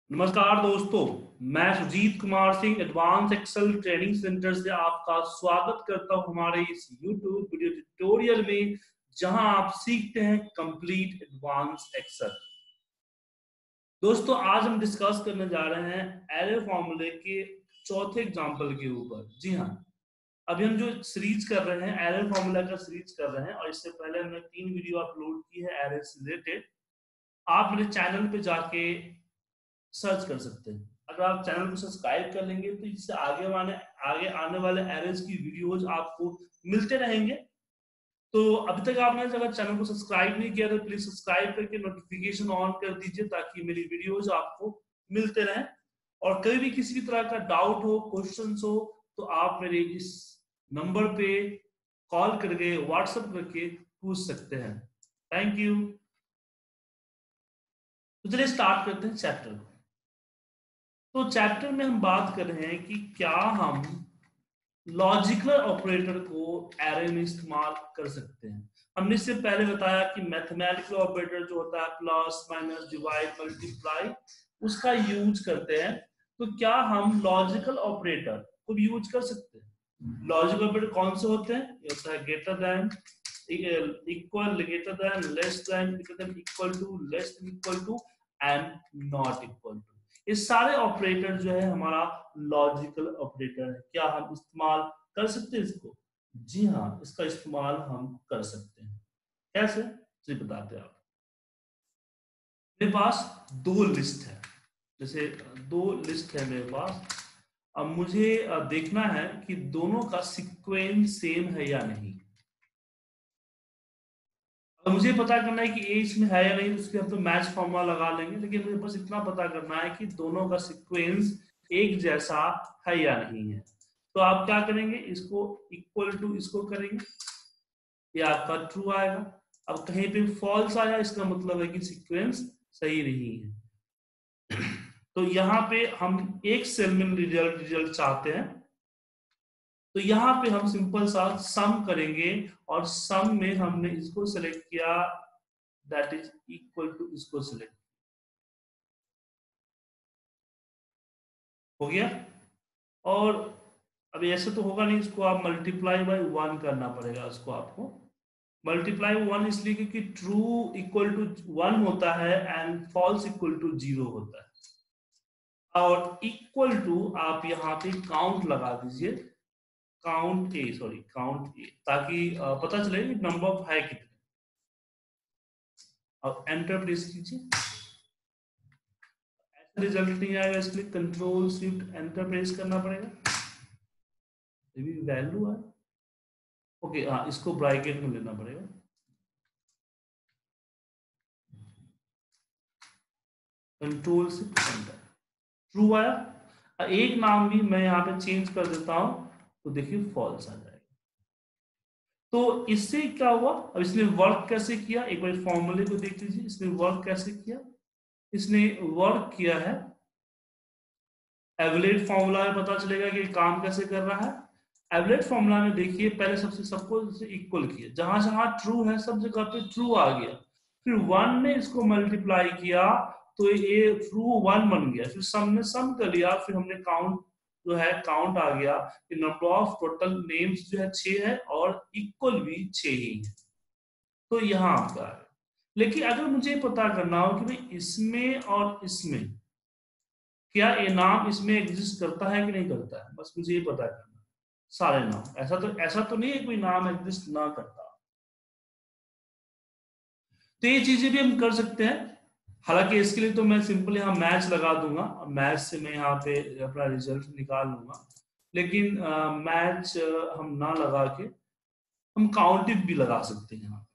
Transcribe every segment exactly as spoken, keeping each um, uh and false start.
नमस्कार दोस्तों, मैं Sujeet Kumar Singh advance Excel training centre से आपका स्वागत करता हूं हमारे इस यूट्यूब वीडियो ट्यूटोरियल में, जहां आप सीखते हैं कंप्लीट एडवांस एक्सेल। दोस्तों, आज हम डिस्कस करने जा रहे हैं एरे फॉर्मूले के चौथे एग्जाम्पल के ऊपर। जी हाँ, अभी हम जो सीरीज कर रहे हैं एरे फॉर्मूला का सीरीज कर रहे हैं, और इससे पहले हमने तीन वीडियो अपलोड की है एरे से रिलेटेड। आप मेरे चैनल पे जाके सर्च कर सकते हैं। अगर आप चैनल को सब्सक्राइब कर लेंगे तो इससे आगे वाले आगे आने वाले एरेज की वीडियोज आपको मिलते रहेंगे। तो अभी तक आपने अगर चैनल को सब्सक्राइब नहीं किया तो प्लीज सब्सक्राइब करके नोटिफिकेशन ऑन कर दीजिए, ताकि मेरी वीडियोज आपको मिलते रहें। और कहीं भी किसी भी तरह का डाउट हो, क्वेश्चन हो, तो आप मेरे इस नंबर पे कॉल करके व्हाट्सएप करके पूछ सकते हैं। Thank you. तो चलिए स्टार्ट करते हैं चैप्टर को। तो चैप्टर में हम बात कर रहे हैं कि क्या हम लॉजिकल ऑपरेटर को एरे में इस्तेमाल कर सकते हैं। हमने इससे पहले बताया कि मैथमेटिकल ऑपरेटर जो होता है प्लस माइनस डिवाइड मल्टीप्लाई, उसका यूज करते हैं। तो क्या हम लॉजिकल ऑपरेटर को भी यूज कर सकते हैं? लॉजिकल ऑपरेटर कौन से होते हैं? ये होता है greater than, equal, greater than, less than, greater than, equal to, less than, equal to and not equal to. ये सारे ऑपरेटर जो है हमारा लॉजिकल ऑपरेटर है। क्या हम इस्तेमाल कर सकते हैं इसको? जी हाँ, इसका इस्तेमाल हम कर सकते हैं। कैसे? जी बताते हैं। आप मेरे पास दो लिस्ट है, जैसे दो लिस्ट है मेरे पास। अब मुझे देखना है कि दोनों का सीक्वेंस सेम है या नहीं। अब मुझे पता करना है कि ए इसमें है या नहीं, तो उसके हम तो मैच फॉर्मूला लगा लेंगे। लेकिन मुझे बस इतना पता करना है कि दोनों का सीक्वेंस एक जैसा है या नहीं है। तो आप क्या करेंगे, इसको इक्वल टू इसको करेंगे, ये आपका ट्रू आएगा। अब कहीं पे फॉल्स आया, इसका मतलब है कि सीक्वेंस सही नहीं है। तो यहाँ पे हम एक सेल में रिजल्ट रिजल्ट चाहते हैं, तो यहाँ पे हम सिंपल सा सम करेंगे, और सम में हमने इसको सेलेक्ट किया, दैट इज इक्वल टू इसको सिलेक्ट हो गया। और अब ऐसे तो होगा नहीं, इसको आप मल्टीप्लाई बाय वन करना पड़ेगा। इसको आपको मल्टीप्लाई वन इसलिए क्योंकि ट्रू इक्वल टू वन होता है and false equal to zero होता है। और इक्वल टू आप यहाँ पे काउंट लगा दीजिए, count A, sorry count A, ताकि पता चले नंबर ऑफ है कितने। अब एंटर प्रेस कीजिए, रिजल्ट नहीं आएगा, इसलिए कंट्रोल शिफ्ट एंटर प्रेस करना पड़ेगा। वैल्यू है ओके, हाँ इसको ब्रैकेट में लेना पड़ेगा। कंट्रोल शिफ्ट एंटर, ट्रू आया। एक नाम भी मैं यहाँ पे चेंज कर देता हूं, तो देखिए फॉल्स आ जाएगा। तो इससे क्या हुआ, अब इसने वर्क कैसे किया, एक बार फॉर्मूले को देख लीजिए। इसने वर्क कैसे किया, इसने वर्क किया है एवरेज फॉर्मूला में पता चलेगा कि काम कैसे कर रहा है। एवरेज फॉर्मूला में देखिए, पहले सबसे सबको इक्वल किया, जहां जहां ट्रू है सब जगह पे ट्रू आ गया। फिर वन ने इसको मल्टीप्लाई किया तो ये ट्रू वन बन गया। फिर सम ने सम कर लिया, फिर हमने काउंट जो है काउंट आ गया कि नंबर ऑफ टोटल नेम्स जो है छह है, और इक्वल भी छह ही है। तो यहाँ आपका है। लेकिन अगर मुझे पता करना हो कि भाई इसमें और इसमें क्या ये नाम इसमें एग्जिस्ट करता है कि नहीं करता है, बस मुझे ये पता करना। सारे नाम, ऐसा तो ऐसा तो नहीं है कोई नाम एग्जिस्ट ना करता। तो ये चीजें भी हम कर सकते हैं। हालांकि इसके लिए तो मैं सिंपल यहाँ मैच लगा दूंगा, मैच से मैं यहाँ पे अपना रिजल्ट निकाल लूंगा। लेकिन मैच हम ना लगा के हम काउंटिव भी लगा सकते हैं। यहाँ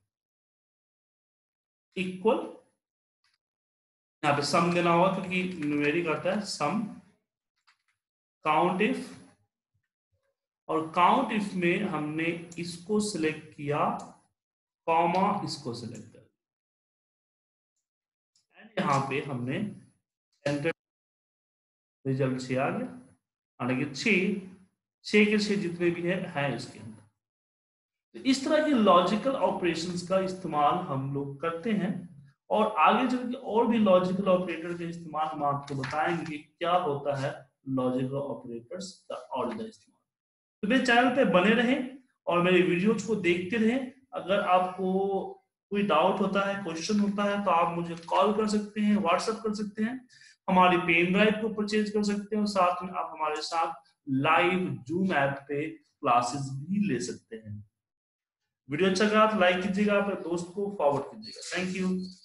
इक्वल, यहाँ पे सम देना होगा क्योंकि न्यूमेरिक आता है सम, काउंट इफ, और काउंट इफ में हमने इसको सिलेक्ट किया, कॉमा इसको सिलेक्ट कर, एंड यहाँ पे हमने एंटर, रिजल्ट छह आ गया। यानी कि छह छह के छह जितने भी है, है इसके अंदर। तो इस तरह के लॉजिकल ऑपरेशंस का इस्तेमाल हम लोग करते हैं, और आगे चल के और भी लॉजिकल ऑपरेटर के इस्तेमाल हम आपको बताएंगे क्या होता है लॉजिकल ऑपरेटर्स का और इस्तेमाल। तो मेरे चैनल पे बने रहें और मेरे वीडियोज को देखते रहें। अगर आपको कोई डाउट होता है, क्वेश्चन होता है, तो आप मुझे कॉल कर सकते हैं, व्हाट्सएप कर सकते हैं, हमारी पेन ड्राइव को परचेज कर सकते हैं और साथ में आप हमारे साथ लाइव जूम ऐप पे क्लासेस भी ले सकते हैं। वीडियो अच्छा लगा तो लाइक कीजिएगा, अपने दोस्त को फॉरवर्ड कीजिएगा। Thank you.